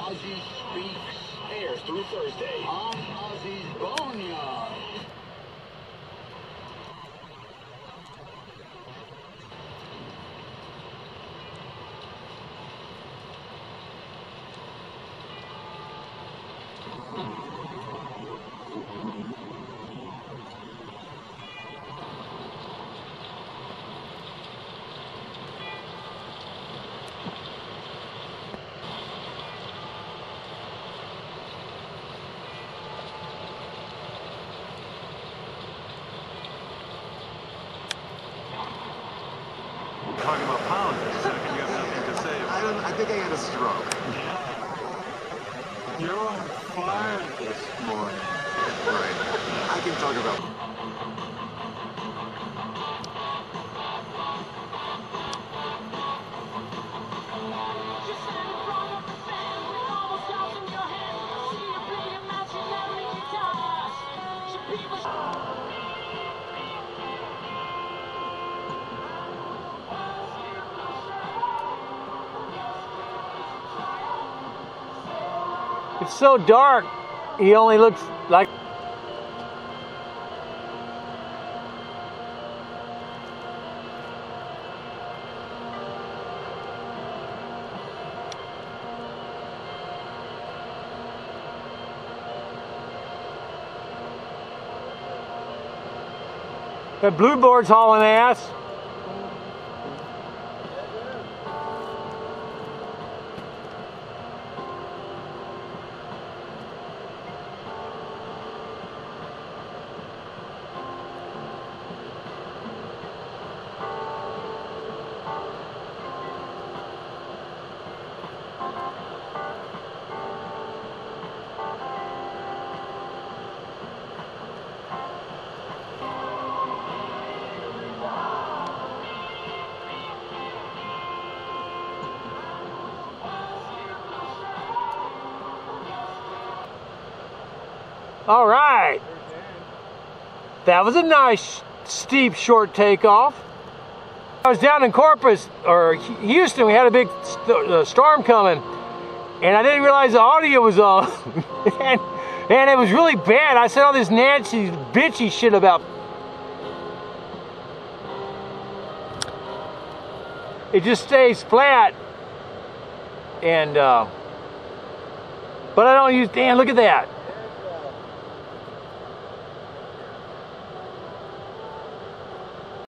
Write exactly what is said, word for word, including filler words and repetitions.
Ozzy Speaks airs through Thursday on Ozzy's Boneyard. Talking about pounds, a second you have nothing to say. I don't. I think I had a stroke. You're on fire this morning. Right. I can talk about. It's so dark, he only looks like... That blue board's hauling ass. All right, that was a nice steep short takeoff. I was down in Corpus or Houston. We had a big st uh, storm coming, and I didn't realize the audio was on, and, and it was really bad. I said all this nasty, bitchy shit about. It just stays flat, and uh, but I don't use. Damn, look at that.